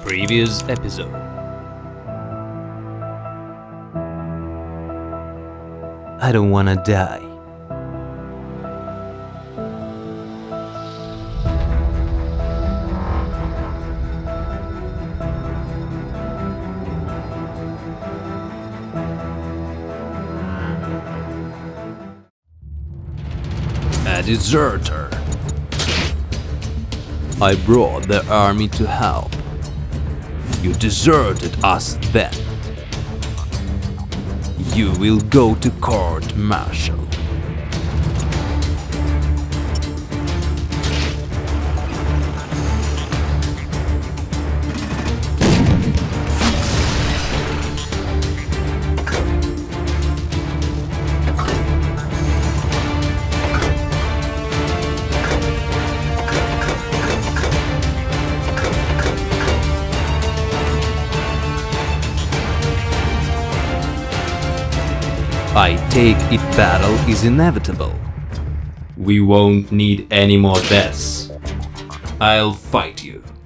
Previous episode. I don't wanna die. A deserter. I brought the army to help. You deserted us then. You will go to court-martial. I take it battle is inevitable. We won't need any more deaths. I'll fight you.